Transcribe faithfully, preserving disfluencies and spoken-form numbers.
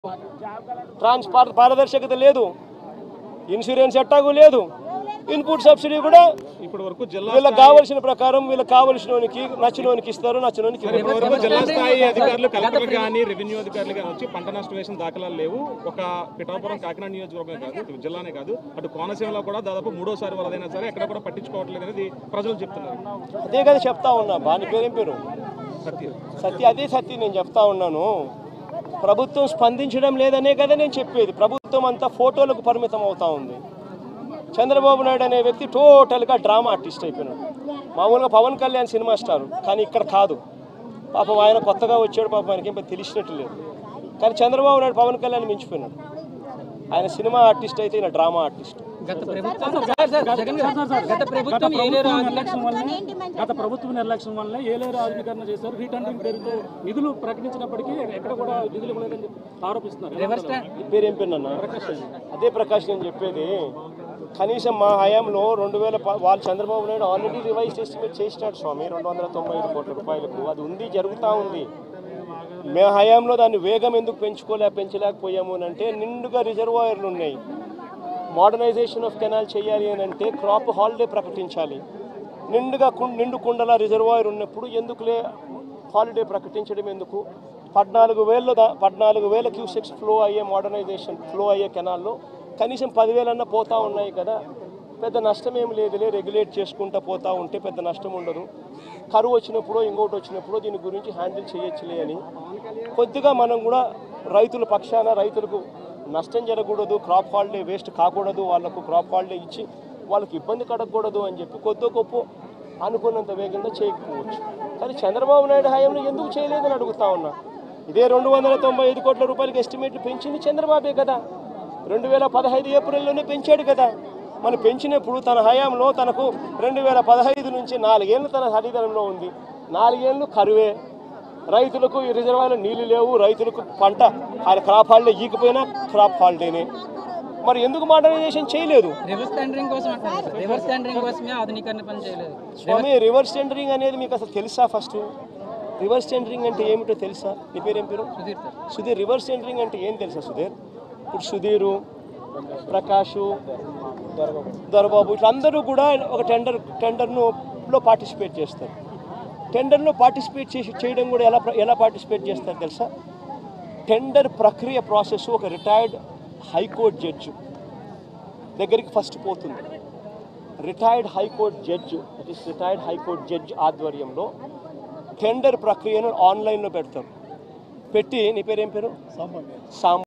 ట్రాన్స్పార్ పారదర్శకత లేదు, ఇన్సూరెన్స్ ఎట్టాగు లేదు, ఇన్పుట్ సబ్సిడీ కూడా ఇప్పటి వరకు జిల్లా వీళ్ళకి కావాల్సిన ప్రకారం వీళ్ళకి కావాల్సినోనికి నచ్చినోనికి ఇస్తారు, నచ్చినోనికి జిల్లా స్థాయి అధికారులు కలెక్టర్ కానీ రెవెన్యూ అధికారులు కానీ వచ్చి పంట నష్టం వేసిన దాఖలాలు లేవు. ఒక పిఠాపురం కాకినాడ నియోజకవర్గం కాదు, జిల్లానే కాదు, అటు కోనసీమలో కూడా దాదాపు మూడోసారి వరదైనా సరే ఎక్కడ కూడా పట్టించుకోవట్లేదు అనేది ప్రజలు చెప్తున్నారు. అదే కదా చెప్తా ఉన్నా, బాని పేరేం పేరు సత్య సత్య అదే సత్య నేను చెప్తా ఉన్నాను. ప్రభుత్వం స్పందించడం లేదనే కదా నేను చెప్పేది. ప్రభుత్వం అంతా ఫోటోలకు పరిమితం అవుతా ఉంది. చంద్రబాబు నాయుడు అనే వ్యక్తి టోటల్గా డ్రామా ఆర్టిస్ట్ అయిపోయినాడు. మామూలుగా పవన్ కళ్యాణ్ సినిమా స్టార్, కానీ ఇక్కడ కాదు. పాపం ఆయన కొత్తగా వచ్చాడు, పాపం ఆయనకి ఏం తెలిసినట్టు లేదు. కానీ చంద్రబాబు నాయుడు పవన్ కళ్యాణ్ మించిపోయినాడు. ఆయన సినిమా ఆర్టిస్ట్ అయితే ఈయన డ్రామా ఆర్టిస్ట్. గత ప్రభుత్వం గత ప్రభుత్వ నిర్లక్ష్యం వల్ల ఏలేరు ఆధునీకరణ చేశారు. రీటెండరింగ్ పేరుతో నిధులు ప్రకటించినప్పటికీ ఎక్కడ కూడా నిధులు ఇవ్వలేదని ఆరోపిస్తున్నారు. పేరేం పేరు అన్న? అదే ప్రకాష్ నేను చెప్పేది. కనీసం మా హయాంలో రెండు వేల వాళ్ళు Chandrababu Naidu already revise estimate చేసినాడు స్వామి, రెండు వందల తొంభై ఐదు కోట్ల రూపాయలకు. అది ఉంది, జరుగుతూ ఉంది. మే హయాంలో దాన్ని వేగం ఎందుకు పెంచుకోలే పెంచలేకపోయాము అని అంటే, నిండుగా రిజర్వాయర్లు ఉన్నాయి. మోడర్నైజేషన్ ఆఫ్ కెనాల్ చేయాలి అని అంటే క్రాప్ హాలిడే ప్రకటించాలి. నిండుగా నిండు కుండల రిజర్వాయర్ ఉన్నప్పుడు ఎందుకులే హాలిడే ప్రకటించడం ఎందుకు? పద్నాలుగు వేల పద్నాలుగు వేల క్యూసెక్స్ ఫ్లో అయ్యే మోడర్నైజేషన్ ఫ్లో అయ్యే కెనాల్లో కనీసం పదివేలన్నా పోతూ ఉన్నాయి కదా. పెద్ద నష్టం ఏం లేదులే, రెగ్యులేట్ చేసుకుంటూ పోతూ ఉంటే పెద్ద నష్టం ఉండదు. కరువు వచ్చినప్పుడు ఇంకోటి వచ్చినప్పుడు దీని గురించి హ్యాండిల్ చేయొచ్చులే అని కొద్దిగా మనం కూడా రైతుల పక్షాన, రైతులకు నష్టం జరగకూడదు, క్రాప్ హాలిడే వేస్ట్ కాకూడదు, వాళ్ళకు క్రాప్ హాలిడే ఇచ్చి వాళ్ళకి ఇబ్బంది కడగకూడదు అని చెప్పి కొద్ది గొప్ప అనుకున్నంత వేగంగా చేయకపోవచ్చు. కానీ చంద్రబాబు నాయుడు హయాంలో ఎందుకు చేయలేదని అడుగుతా ఉన్నా. ఇదే రెండు వందల తొంభై ఐదు కోట్ల రూపాయలకి ఎస్టిమేట్లు పెంచింది చంద్రబాబే కదా. రెండు వేల పదహైదు ఏప్రిల్లోనే పెంచాడు కదా. మనం పెంచినప్పుడు తన హయాంలో తనకు రెండు వేల పదహైదు నుంచి నాలుగేళ్ళు తన హరితనంలో ఉంది. నాలుగేళ్ళు కరువే, రైతులకు ఈ రిజర్వాయర్లో నీళ్లు లేవు, రైతులకు పంట ఆయన క్రాప్ హాలిడే ఈకపోయినా క్రాప్ హాలిడేనే. మరి ఎందుకు మోడర్నైజేషన్ చేయలేదు? రివర్స్ టెండరింగ్ కోసం అంటారు. రివర్స్ టెండరింగ్ కోసమే ఆధునీకరణ పని చేయలేదు. స్వామి, రివర్స్ టెండరింగ్ అనేది మీకు అసలు తెలుసా? ఫస్ట్ రివర్స్ టెండరింగ్ అంటే ఏమిటో తెలుసా? నీ పేరేం పేరు? సుధీర్. సుధీర్, రివర్స్ టెండరింగ్ అంటే ఏం తెలుసా సుధీర్? ఇప్పుడు సుధీరు, ప్రకాషు, దొరబాబు ఇట్లా అందరూ కూడా ఒక టెండర్ టెండర్ను లో పార్టిసిపేట్ చేస్తారు. టెండర్లో పార్టిసిపేట్ చేసి చేయడం కూడా ఎలా ఎలా పార్టిసిపేట్ చేస్తారు తెలుసా? టెండర్ ప్రక్రియ ప్రాసెస్ ఒక రిటైర్డ్ హైకోర్టు జడ్జి దగ్గరికి ఫస్ట్ పోతుంది. Retired high court judge it is retired high court judge ఆధ్వర్యంలో టెండర్ ప్రక్రియను ఆన్లైన్లో పెడతారు. పెట్టి, నీ పేరు ఏం పేరు? సాంబ.